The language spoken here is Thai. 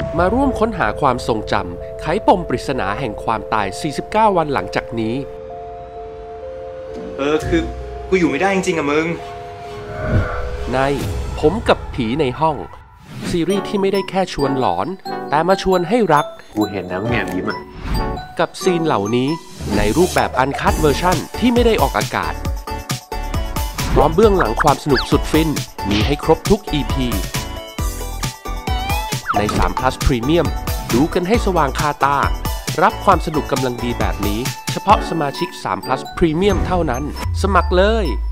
มาร่วมค้นหาความทรงจำไขปมปริศนาแห่งความตาย 49 วันหลังจากนี้คือกูอยู่ไม่ได้จริงๆอะมึงในผมกับผีในห้องซีรีส์ที่ไม่ได้แค่ชวนหลอนแต่มาชวนให้รักกูเห็นนะแง่ยิ้มอ่ะกับซีนเหล่านี้ในรูปแบบอันคัทเวอร์ชั่นที่ไม่ได้ออกอากาศพร้อมเบื้องหลังความสนุกสุดฟินมีให้ครบทุก EP ใน3 Plus Premium ดูกันให้สว่างคาตารับความสนุกกำลังดีแบบนี้เฉพาะสมาชิก3 Plus Premium เท่านั้นสมัครเลย